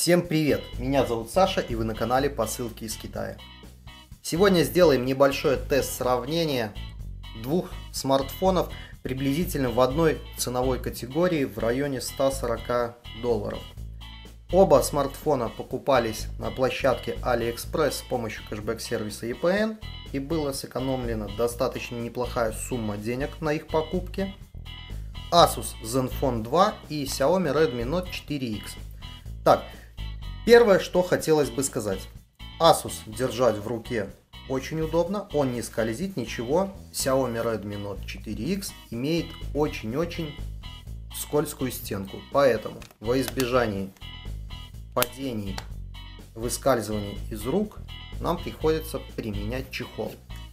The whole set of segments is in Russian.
Всем привет! Меня зовут Саша, и вы на канале Посылки из Китая. Сегодня сделаем небольшой тест сравнения двух смартфонов приблизительно в одной ценовой категории в районе $140. Оба смартфона покупались на площадке AliExpress с помощью кэшбэк-сервиса EPN, и была сэкономлена достаточно неплохая сумма денег на их покупке. Asus Zenfone 2 и Xiaomi Redmi Note 4X. Так, первое, что хотелось бы сказать. Asus держать в руке очень удобно, он не скользит, ничего. Xiaomi Redmi Note 4X имеет очень-очень скользкую стенку, поэтому во избежании падений, выскальзываний из рук нам приходится применять чехол.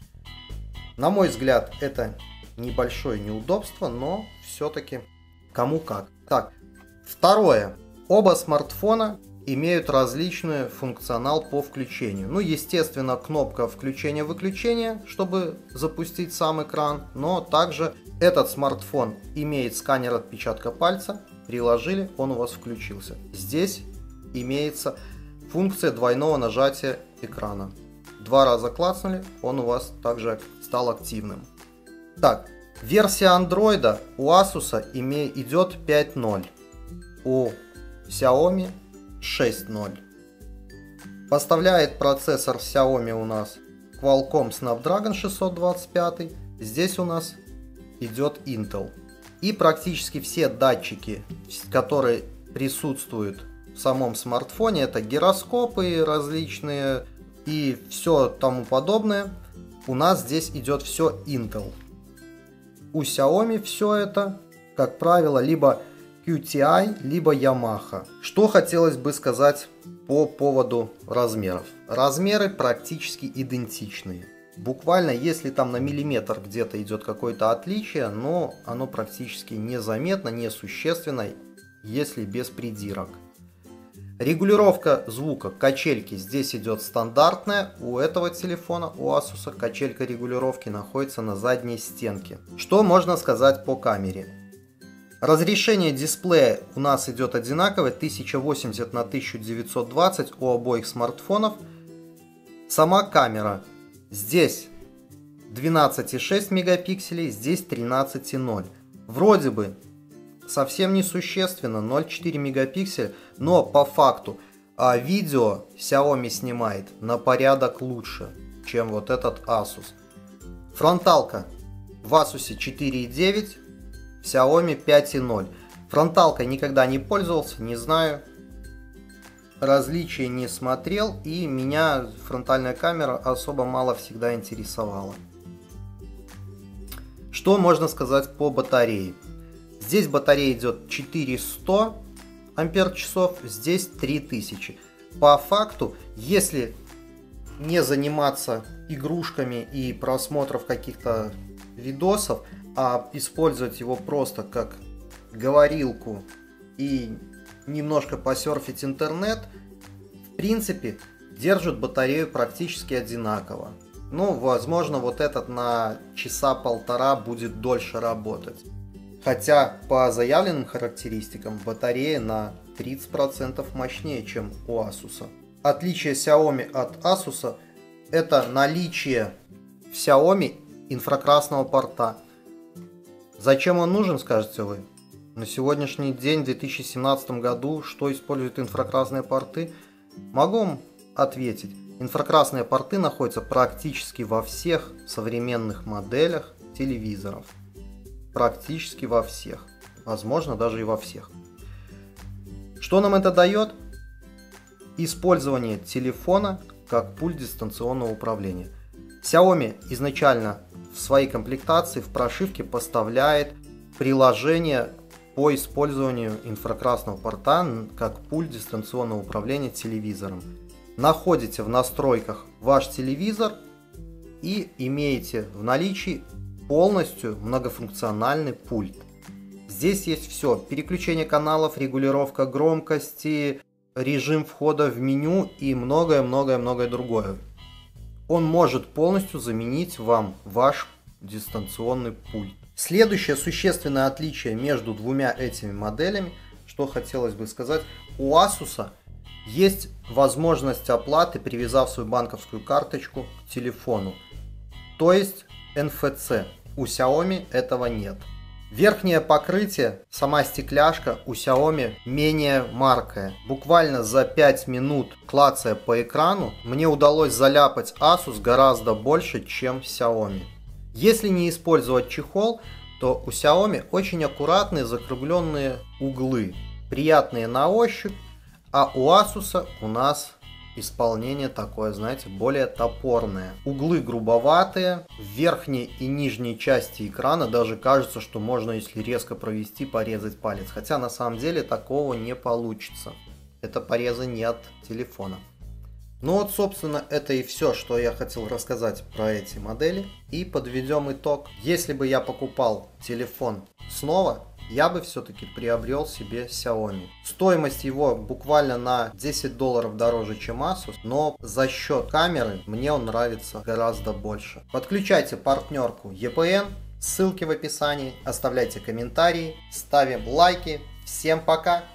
На мой взгляд, это небольшое неудобство, но все-таки кому как. Так, второе. Оба смартфона имеют различный функционал по включению. Ну, естественно, кнопка включения-выключения, чтобы запустить сам экран, но также этот смартфон имеет сканер отпечатка пальца, приложили, он у вас включился. Здесь имеется функция двойного нажатия экрана. Два раза клацнули, он у вас также стал активным. Так, версия Android у Asus идет 5.0, у Xiaomi 6.0. Поставляет процессор Xiaomi у нас Qualcomm Snapdragon 625, здесь у нас идет Intel. И практически все датчики, которые присутствуют в самом смартфоне, это гироскопы различные и все тому подобное, у нас здесь идет все Intel. У Xiaomi все это, как правило, либо QTI, либо Yamaha. Что хотелось бы сказать по поводу размеров. Размеры практически идентичные. Буквально, если там на миллиметр где-то идет какое-то отличие, но оно практически незаметно, несущественно, если без придирок. Регулировка звука, качельки здесь идет стандартная. У этого телефона, у Asus, качелька регулировки находится на задней стенке. Что можно сказать по камере? Разрешение дисплея у нас идет одинаковое, 1080 на 1920 у обоих смартфонов. Сама камера здесь 12,6 мегапикселей, здесь 13,0. Вроде бы совсем несущественно, 0,4 мегапикселя, но по факту видео Xiaomi снимает на порядок лучше, чем вот этот Asus. Фронталка в Asus 4,9, Xiaomi 5,0. Фронталкой никогда не пользовался, не знаю, различия не смотрел, и меня фронтальная камера особо мало всегда интересовала. Что можно сказать по батарее? Здесь батарея идет 4100 ампер-часов, здесь 3000. По факту, если не заниматься игрушками и просмотром каких-то видосов, а использовать его просто как говорилку и немножко посерфить интернет, в принципе, держит батарею практически одинаково. Ну, возможно, вот этот на часа полтора будет дольше работать. Хотя по заявленным характеристикам батарея на 30% мощнее, чем у Asus. Отличие Xiaomi от Asus — это наличие в Xiaomi инфракрасного порта. Зачем он нужен, скажете вы? На сегодняшний день, в 2017 году, что используют инфракрасные порты? Могу вам ответить. Инфракрасные порты находятся практически во всех современных моделях телевизоров. Практически во всех. Возможно, даже и во всех. Что нам это дает? Использование телефона как пульт дистанционного управления. Xiaomi изначально в своей комплектации, в прошивке поставляет приложение по использованию инфракрасного порта как пульт дистанционного управления телевизором. Находите в настройках ваш телевизор и имеете в наличии полностью многофункциональный пульт. Здесь есть все: переключение каналов, регулировка громкости, режим входа в меню и многое-многое-многое другое. Он может полностью заменить вам ваш дистанционный пульт. Следующее существенное отличие между двумя этими моделями, что хотелось бы сказать, у Asus Есть возможность оплаты, привязав свою банковскую карточку к телефону. То есть NFC. У Xiaomi этого нет. Верхнее покрытие, сама стекляшка у Xiaomi менее маркая. Буквально за 5 минут, клацая по экрану, мне удалось заляпать Asus гораздо больше, чем Xiaomi. Если не использовать чехол, то у Xiaomi очень аккуратные закругленные углы, приятные на ощупь, а у Asus у нас исполнение такое, знаете, более топорное. Углы грубоватые, в верхней и нижней части экрана даже кажется, что можно, если резко провести, порезать палец. Хотя на самом деле такого не получится. Это порезы не от телефона. Ну вот, собственно, это и все, что я хотел рассказать про эти модели. И подведем итог. Если бы я покупал телефон снова, я бы все-таки приобрел себе Xiaomi. Стоимость его буквально на $10 дороже, чем Asus, но за счет камеры мне он нравится гораздо больше. Подключайте партнерку EPN, ссылки в описании, оставляйте комментарии, ставим лайки. Всем пока!